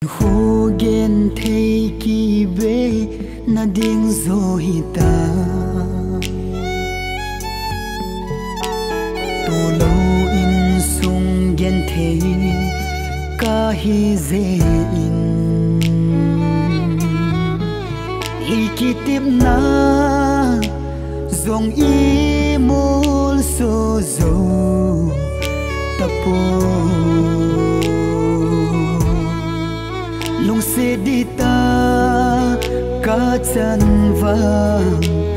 Hồ ghen thấy kỳ bê na điên rồi ta tô lâu in sung ghen thấy ca hi dễ in y kỳ tiếp na dòng y môn so dầu ta po lung se đi ta cá chân vàng